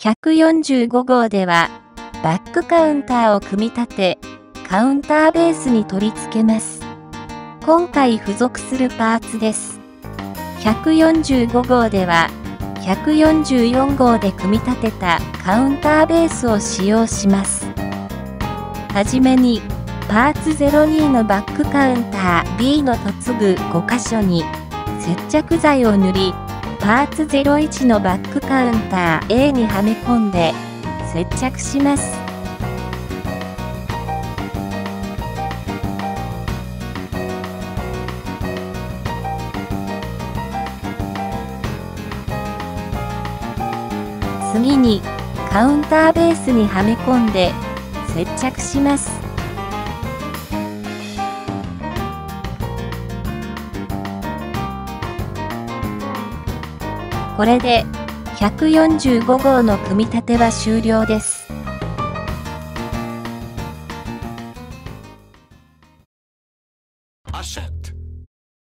145号では、バックカウンターを組み立て、カウンターベースに取り付けます。今回付属するパーツです。145号では、144号で組み立てたカウンターベースを使用します。はじめに、パーツ02のバックカウンター B の嫁ぐ5箇所に接着剤を塗り、パーツ01のバックカウンター A にはめ込んで接着します。次にカウンターベースにはめ込んで接着します。これで145号の組み立ては終了です。 アシェット